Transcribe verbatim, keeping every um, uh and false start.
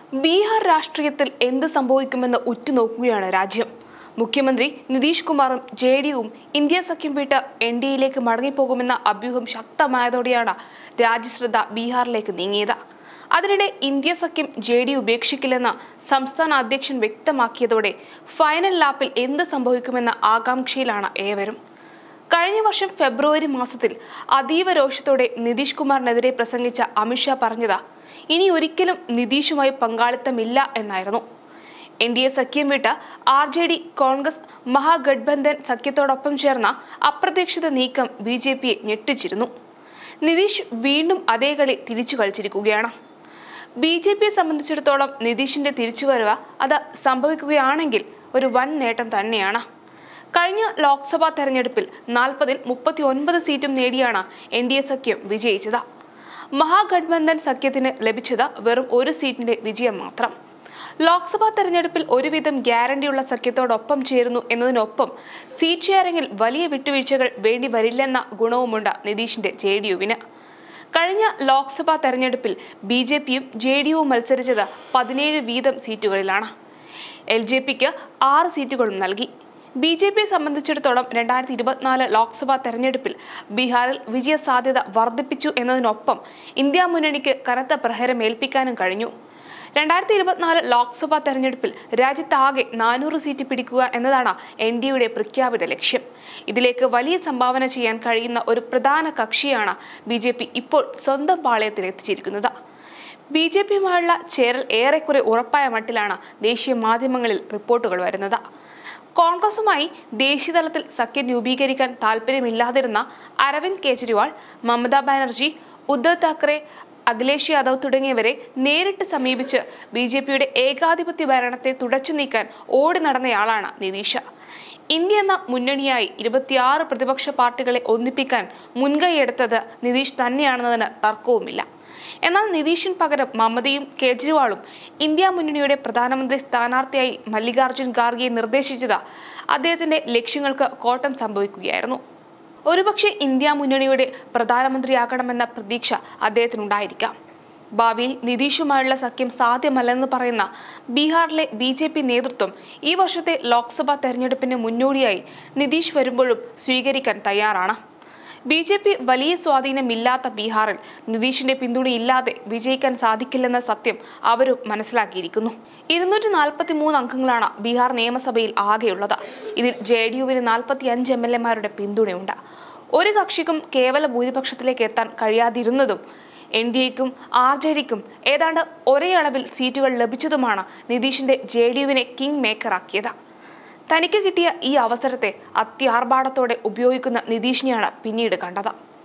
ബീഹാർ രാഷ്ട്രീയത്തിൽ എന്ത് സംഭവിക്കുമെന്ന് ഉറ്റുനോക്കുകയാണ് രാജ്യം. മുഖ്യമന്ത്രി നിതീഷ് കുമാറും ജെ ഡി യുവും ഇന്ത്യ സഖ്യം വിട്ട് എൻ ഡി എയിലേക്ക് മടങ്ങിപ്പോകുമെന്ന അഭ്യൂഹം ശക്തമായതോടെയാണ് രാജ്യശ്രദ്ധ ബീഹാറിലേക്ക് നീങ്ങിയത്. അതിനിടെ ഇന്ത്യ സഖ്യം ജെ ഡി യു ഉപേക്ഷിക്കില്ലെന്ന് സംസ്ഥാന അധ്യക്ഷൻ വ്യക്തമാക്കിയതോടെ ഫൈനൽ ലാപ്പിൽ എന്ത് സംഭവിക്കുമെന്ന ആകാംക്ഷയിലാണ് ഏവരും. കഴിഞ്ഞ വർഷം ഫെബ്രുവരി മാസത്തിൽ അതീവ രോഷത്തോടെ നിതീഷ് കുമാറിനെതിരെ പ്രസംഗിച്ച അമിത്ഷാ പറഞ്ഞത് ഇനി ഒരിക്കലും നിതീഷുമായി പങ്കാളിത്തമില്ല എന്നായിരുന്നു. എൻ ഡി എ സഖ്യം വിട്ട് R J D Congress Mahagathbandhan സഖ്യത്തോടൊപ്പം ചേർന്ന അപ്രതീക്ഷിത നീക്കം ബി ജെ പിയെ ഞെട്ടിച്ചിരുന്നു. നിതീഷ് വീണ്ടും അതേ കളി തിരിച്ചു കളിച്ചിരിക്കുകയാണ്. ബി ജെ പിയെ സംബന്ധിച്ചിടത്തോളം നിതീഷിന്റെ തിരിച്ചുവരവ് അത് സംഭവിക്കുകയാണെങ്കിൽ ഒരു വൻ നേട്ടം തന്നെയാണ്. കഴിഞ്ഞ ലോക്സഭാ തെരഞ്ഞെടുപ്പിൽ നാൽപ്പതിൽ മുപ്പത്തി ഒൻപത് സീറ്റും നേടിയാണ് എൻ ഡി എ സഖ്യം വിജയിച്ചത്. മഹാഗഡ്ബന്ധൻ സഖ്യത്തിന് ലഭിച്ചത് വെറും ഒരു സീറ്റിന്റെ വിജയം മാത്രം. ലോക്സഭാ തെരഞ്ഞെടുപ്പിൽ ഒരുവിധം ഗ്യാരണ്ടിയുള്ള സഖ്യത്തോടൊപ്പം ചേരുന്നു എന്നതിനൊപ്പം സീറ്റ് ഷെയറിംഗിൽ വലിയ വിട്ടുവീഴ്ചകൾ വേണ്ടി വരില്ലെന്ന ഗുണവുമുണ്ട് നിതീഷിന്റെ ജെ ഡി യുവിന്. കഴിഞ്ഞ ലോക്സഭാ തെരഞ്ഞെടുപ്പിൽ ബി ജെ പിയും ജെ ഡി യുവും മത്സരിച്ചത് പതിനേഴ് വീതം സീറ്റുകളിലാണ്. എൽ ജെ പിക്ക് ആറ് സീറ്റുകളും നൽകി. ബി ജെ പിയെ സംബന്ധിച്ചിടത്തോളം രണ്ടായിരത്തി ഇരുപത്തിനാല് ലോക്സഭാ തെരഞ്ഞെടുപ്പിൽ ബീഹാറിൽ വിജയ സാധ്യത വർദ്ധിപ്പിച്ചു എന്നതിനൊപ്പം ഇന്ത്യ മുന്നണിക്ക് കനത്ത പ്രഹരമേൽപ്പിക്കാനും കഴിഞ്ഞു. രണ്ടായിരത്തി ഇരുപത്തിനാല് ലോക്സഭാ തെരഞ്ഞെടുപ്പിൽ രാജ്യത്താകെ നാനൂറ് സീറ്റ് പിടിക്കുക എന്നതാണ് എൻ ഡി എയുടെ പ്രഖ്യാപിത ലക്ഷ്യം. ഇതിലേക്ക് വലിയ സംഭാവന ചെയ്യാൻ കഴിയുന്ന ഒരു പ്രധാന കക്ഷിയാണ് ബി ജെ പി ഇപ്പോൾ സ്വന്തം പാളയത്തിൽ എത്തിച്ചിരിക്കുന്നത്. ബി ജെ പിയുമായുള്ള ചേരൽ ഏറെക്കുറെ ഉറപ്പായ മട്ടിലാണ് ദേശീയ മാധ്യമങ്ങളിൽ റിപ്പോർട്ടുകൾ വരുന്നത്. കോൺഗ്രസുമായി ദേശീയതലത്തിൽ സഖ്യം രൂപീകരിക്കാൻ താല്പര്യമില്ലാതിരുന്ന അരവിന്ദ് കെജ്രിവാൾ, മമതാ ബാനർജി, ഉദ്ധവ് താക്കറെ, അഖിലേഷ് യാദവ് തുടങ്ങിയവരെ നേരിട്ട് സമീപിച്ച് ബി ജെ പിയുടെ ഏകാധിപത്യ ഭരണത്തെ തുടച്ചു നീക്കാൻ ഓടി നടന്നയാളാണ് നിതീഷ്. ഇന്ത്യ എന്ന മുന്നണിയായി ഇരുപത്തിയാറ് പ്രതിപക്ഷ പാർട്ടികളെ ഒന്നിപ്പിക്കാൻ മുൻകൈയെടുത്തത് നിതീഷ് തന്നെയാണെന്നതിന് തർക്കവുമില്ല. എന്നാൽ നിതീഷിന് പകരം മമതയും കേജ്രിവാളും ഇന്ത്യ മുന്നണിയുടെ പ്രധാനമന്ത്രി സ്ഥാനാർത്ഥിയായി മല്ലികാർജുൻ ഖാർഗെയെ നിർദ്ദേശിച്ചത് അദ്ദേഹത്തിന്റെ ലക്ഷ്യങ്ങൾക്ക് കോട്ടം സംഭവിക്കുകയായിരുന്നു. ഒരുപക്ഷെ ഇന്ത്യ മുന്നണിയുടെ പ്രധാനമന്ത്രിയാകണമെന്ന പ്രതീക്ഷ അദ്ദേഹത്തിനുണ്ടായിരിക്കാം. ഭാവിയിൽ നിതീഷുമായുള്ള സഖ്യം സാധ്യമല്ലെന്ന് പറയുന്ന ബീഹാറിലെ ബി ജെ പി നേതൃത്വം ഈ വർഷത്തെ ലോക്സഭാ തെരഞ്ഞെടുപ്പിന് മുന്നോടിയായി നിതീഷ് വരുമ്പോഴും സ്വീകരിക്കാൻ തയ്യാറാണ്. ബി ജെ പി വലിയ സ്വാധീനമില്ലാത്ത ബീഹാറിൽ നിതീഷിന്റെ പിന്തുണയില്ലാതെ വിജയിക്കാൻ സാധിക്കില്ലെന്ന സത്യം അവരും മനസ്സിലാക്കിയിരിക്കുന്നു. ഇരുന്നൂറ്റി നാൽപ്പത്തി മൂന്ന് അംഗങ്ങളാണ് ബീഹാർ നിയമസഭയിൽ ആകെയുള്ളത്. ഇതിൽ ജെ ഡി യുവിന് നാൽപ്പത്തി അഞ്ച് എം എൽ എമാരുടെ പിന്തുണയുണ്ട്. ഒരു കക്ഷിക്കും കേവല ഭൂരിപക്ഷത്തിലേക്ക് എത്താൻ കഴിയാതിരുന്നതും എൻ ഡി എക്കും ആർ ജെ ഡിക്കും ഏതാണ്ട് ഒരേ അളവിൽ സീറ്റുകൾ ലഭിച്ചതുമാണ് നിതീഷിന്റെ ജെ ഡി യുവിനെ കിങ് മേക്കറാക്കിയത്. തനിക്ക് കിട്ടിയ ഈ അവസരത്തെ അത്യാർഭാടത്തോടെ ഉപയോഗിക്കുന്ന നിതീഷിനെയാണ് പിന്നീട് കണ്ടത്.